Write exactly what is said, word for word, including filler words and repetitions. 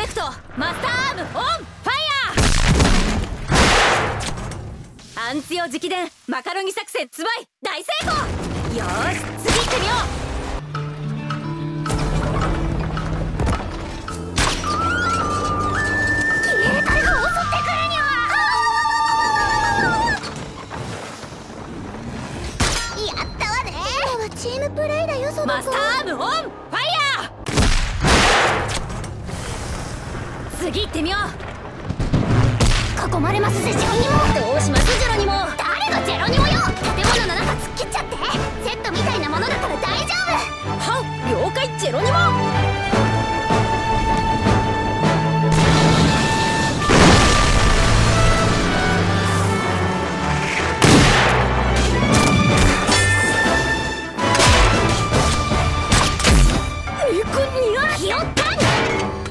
レクトマスターアームオンファイヤー。アンツヨ直伝マカロニ作戦ツバイ大成功。よーし次行ってみよう。 チームプレイだよ、その子。 マスターアームオンファイヤー。次行ってみよう。 囲まれますぜ、ジェロニモ。 どうしますジェロニモ。 誰がジェロニモよ。建物の中突っ切っちゃって。セットみたいなものだから大丈夫。 はっ了解ジェロニモ。 ひよったん